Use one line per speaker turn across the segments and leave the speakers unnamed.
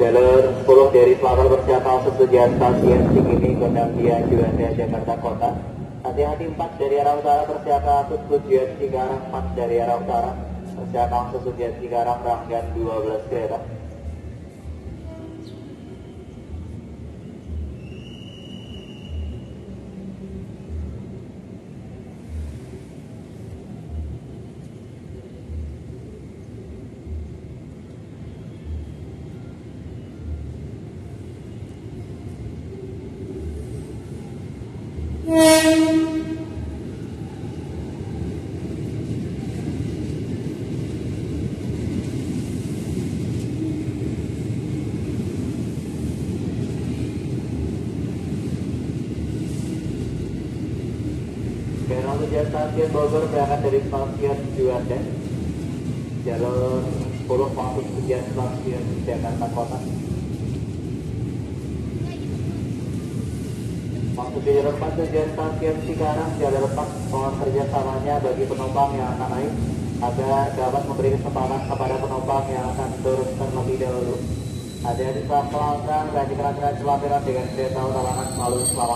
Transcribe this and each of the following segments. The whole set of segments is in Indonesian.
Jalur 10 dari Selatan Persiapan setujuan stasiun Cikini Gondang Dia Juanda Jakarta Kota. Hati-hati 4 dari arah utara persiapan setujuan Cikarang, 4 dari arah utara persiapan setujuan Cikarang rangkaian 12 kereta. Kereta tujuan stasiun Bogor berangkat dari stasiun Juanda. Jalur 10 masuk tujuan stasiun Jakarta Kota. Masuk di jalur 4 tujuan stasiun Cikarang, jalur 4 mohon kerjasamanya bagi penumpang yang akan naik agar dapat memberi kesempatan kepada penumpang yang akan turun terlebih dahulu. Hati-hati saat melangkah dan dikira-kira pelaburan dengan kereta utama selalu selamat.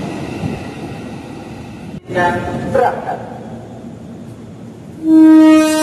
Dan berangkat.